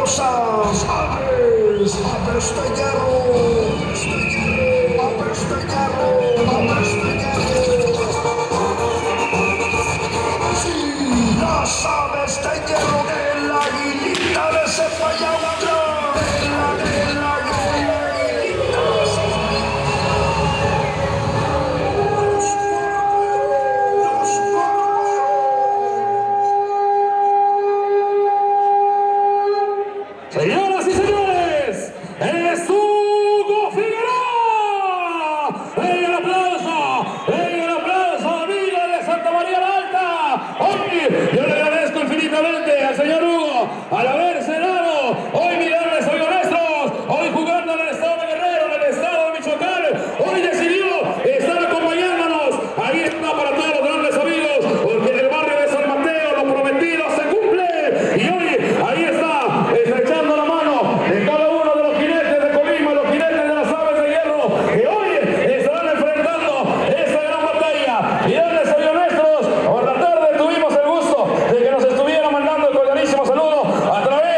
cosas. Apesta hierro. Apesta hierro. Apesta hierro. Sí, ya sabes de hierro de la aguilita de Cepallautra. De la aguilita de Señoras y señores, es Hugo Figueroa. ¡Venga el aplauso, amigos de Santa María la Alta! Hoy yo le agradezco infinitamente al señor Hugo al haberse dado, hoy mirarles, soy honestos, hoy jugando en el estado de Guerrero, en el estado de Michoacán, hoy decidió estar acompañándonos. Ahí está para todos los grandes amigos, porque en el barrio de San Mateo lo prometido se cumple. Y hoy ahí está, estrechando la mano de cada uno de los jinetes de Colima, los jinetes de las aves de hierro, que hoy estarán enfrentando esta gran batalla. Y donde soy honestos, por la tarde tuvimos el gusto de que nos estuviera mandando el cordialísimo saludo a través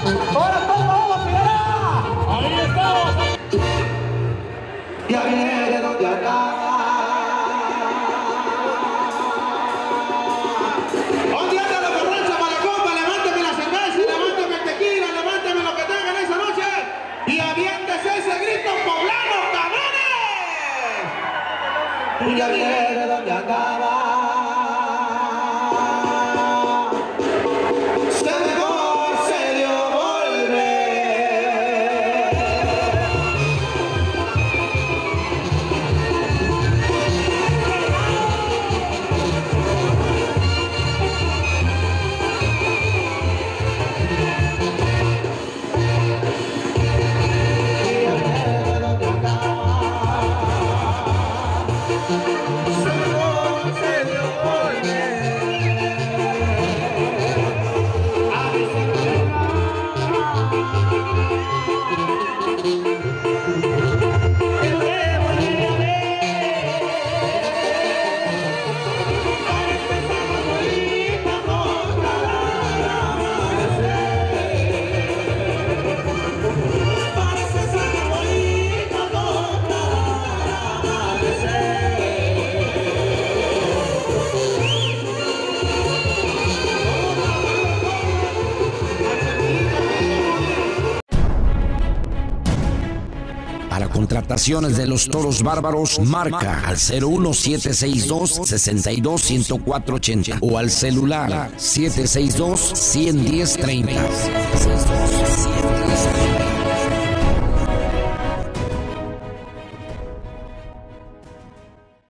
¡Ahora toma Hugo Figueroa! ¡Ahí estamos! Ya viene donde acaba. ¿Dónde anda la borracha para la copa? Levánteme la cerveza, levánteme el tequila, levánteme lo que tengan esa noche y aviéntese ese grito poblano, cabrones. Ya viene donde acaba. Para contrataciones de los Toros Bárbaros, marca al 01762-62-10480 o al celular 762-110-30.